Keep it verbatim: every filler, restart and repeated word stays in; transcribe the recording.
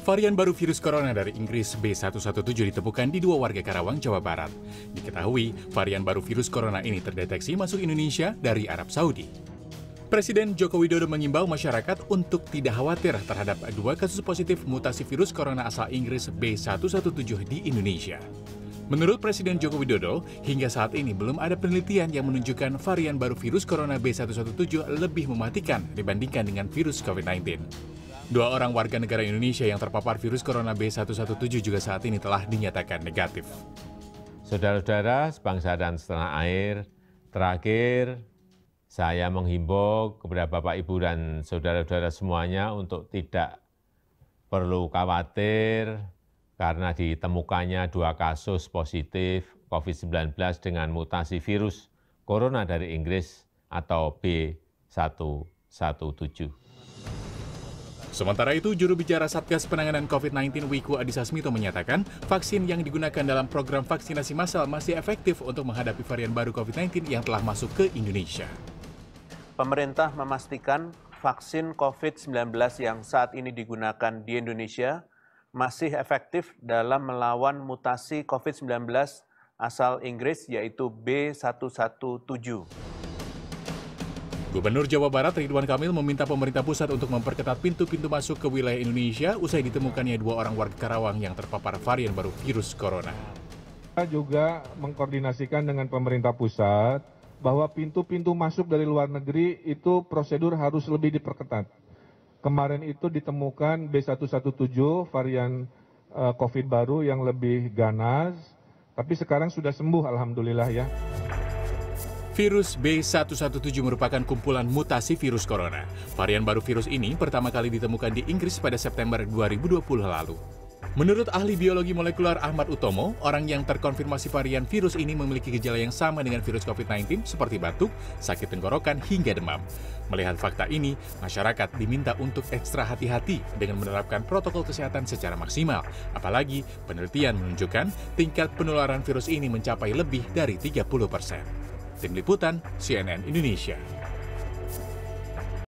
Varian baru virus corona dari Inggris B satu satu tujuh ditemukan di dua warga Karawang, Jawa Barat. Diketahui, varian baru virus corona ini terdeteksi masuk Indonesia dari Arab Saudi. Presiden Joko Widodo mengimbau masyarakat untuk tidak khawatir terhadap dua kasus positif mutasi virus corona asal Inggris B satu satu tujuh di Indonesia. Menurut Presiden Joko Widodo, hingga saat ini belum ada penelitian yang menunjukkan varian baru virus corona B satu satu tujuh lebih mematikan dibandingkan dengan virus COVID sembilan belas. Dua orang warga negara Indonesia yang terpapar virus corona B satu satu tujuh juga saat ini telah dinyatakan negatif. Saudara-saudara sebangsa dan setanah air, terakhir saya menghimbau kepada Bapak, Ibu, dan saudara-saudara semuanya untuk tidak perlu khawatir karena ditemukannya dua kasus positif COVID sembilan belas dengan mutasi virus corona dari Inggris atau B satu satu tujuh. Sementara itu, juru bicara Satgas Penanganan COVID sembilan belas Wiku Adhisa Smito menyatakan vaksin yang digunakan dalam program vaksinasi massal masih efektif untuk menghadapi varian baru COVID sembilan belas yang telah masuk ke Indonesia. Pemerintah memastikan vaksin COVID sembilan belas yang saat ini digunakan di Indonesia masih efektif dalam melawan mutasi COVID sembilan belas asal Inggris yaitu B satu satu tujuh. Gubernur Jawa Barat Ridwan Kamil meminta pemerintah pusat untuk memperketat pintu-pintu masuk ke wilayah Indonesia usai ditemukannya dua orang warga Karawang yang terpapar varian baru virus corona. Kita juga mengkoordinasikan dengan pemerintah pusat bahwa pintu-pintu masuk dari luar negeri itu prosedur harus lebih diperketat. Kemarin itu ditemukan B satu satu tujuh varian uh, COVID baru yang lebih ganas, tapi sekarang sudah sembuh alhamdulillah ya. Virus B satu satu tujuh merupakan kumpulan mutasi virus corona. Varian baru virus ini pertama kali ditemukan di Inggris pada September dua ribu dua puluh lalu. Menurut ahli biologi molekuler Ahmad Utomo, orang yang terkonfirmasi varian virus ini memiliki gejala yang sama dengan virus COVID sembilan belas seperti batuk, sakit tenggorokan, hingga demam. Melihat fakta ini, masyarakat diminta untuk ekstra hati-hati dengan menerapkan protokol kesehatan secara maksimal. Apalagi penelitian menunjukkan tingkat penularan virus ini mencapai lebih dari tiga puluh persen. Tim Liputan, C N N Indonesia.